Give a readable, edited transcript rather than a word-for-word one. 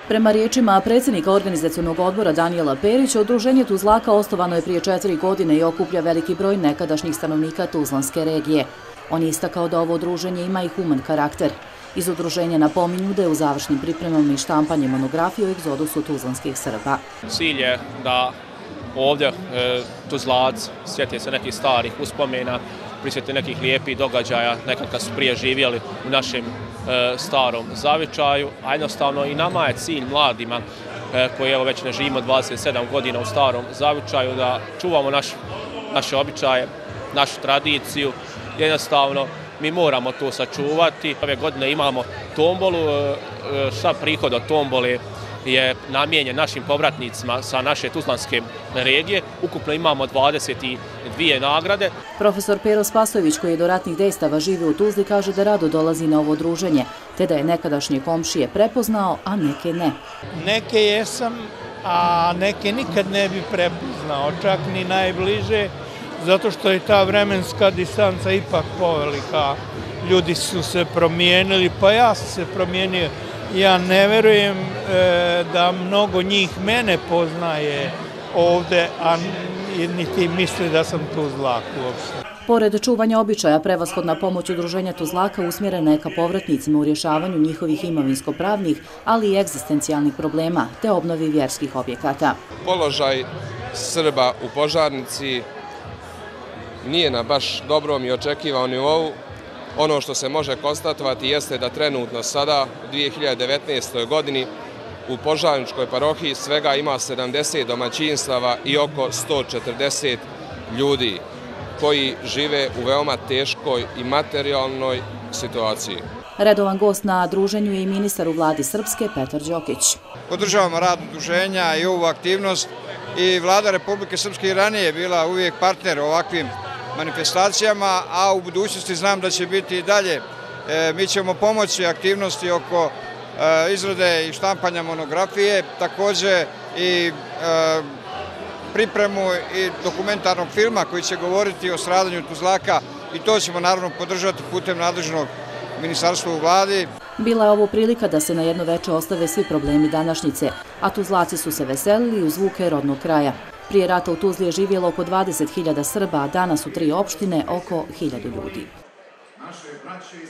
Prema riječima predsjednika organizacionog odbora Danijela Perića, udruženje Tuzlaka osnovano je prije 4 godine i okuplja veliki broj nekadašnjih stanovnika Tuzlanske regije. On je istakao da ovo udruženje ima i human karakter. Iz udruženja napominju da je u završnim pripremama i štampanje monografije o egzodusu tuzlanskih Srba. Cilj je da ovdje Tuzlac sjeti se nekih starih uspomena, prisjeti nekih lijepih događaja, nekad kad su prije živjeli u našem starom zavičaju, a jednostavno i nama je cilj mladima koji evo već ne živimo 27 godina u starom zavičaju, da čuvamo naše običaje, našu tradiciju. Jednostavno mi moramo to sačuvati. Ove godine imamo tombolu, sav prihod od tombole je namijenjen našim povratnicima sa naše Tuzlanske regije. Ukupno imamo 22 nagrade. Profesor Pero Spasojević, koji je do ratnih dejstava živio u Tuzli, kaže da rado dolazi na ovo udruženje, te da je nekadašnje komšije prepoznao, a neke ne. Neke jesam, a neke nikad ne bi prepoznao, čak ni najbliže, zato što je ta vremenska distanca ipak povelika. Ljudi su se promijenili, pa ja sam se promijenio. Ja ne verujem da mnogo njih mene poznaje ovde, a niti misli da sam Tuzlak uopšte. Pored čuvanja običaja, prevashodna pomoć udruženja Tuzlaka usmjerena je ka povratnicima u rješavanju njihovih imovinsko-pravnih, ali i egzistencijalnih problema, te obnovi vjerskih objekata. Položaj Srba u Požarnici nije na baš dobrom i očekivanom nivou. Ono što se može konstatovati jeste da trenutno sada, u 2019. godini, u Požarničkoj parohiji svega ima 70 domaćinstava i oko 140 ljudi koji žive u veoma teškoj i materijalnoj situaciji. Redovan gost na druženju je i ministar u vladi Srpske, Petar Đokić. Podržavamo rad udruženja i ovu aktivnost i vlada Republike Srpske i ranije je bila uvijek partner ovakvim manifestacijama, a u budućnosti znam da će biti i dalje. Mi ćemo pomoći aktivnosti oko izrade i štampanja monografije, također i pripremu i dokumentarnog filma koji će govoriti o stradanju Tuzlaka i to ćemo naravno podržati putem nadležnog ministarstva u vladi. Bila je ovo prilika da se na jedno veče ostave svi problemi današnjice, a Tuzlaci su se veselili uz zvuke rodnog kraja. Prije rata u Tuzli je živjelo oko 20.000 Srba, a danas u 3 opštine oko 1.000 ljudi.